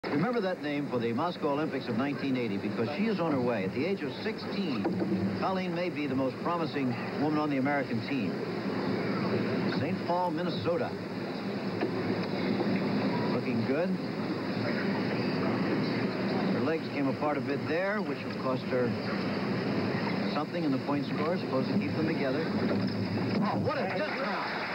Remember that name for the Moscow Olympics of 1980 because she is on her way. At the age of 16, Kolleen may be the most promising woman on the American team. St. Paul, Minnesota. Looking good. Her legs came apart a bit there, which will cost her something in the point score. Supposed to keep them together. Oh, what a dismount!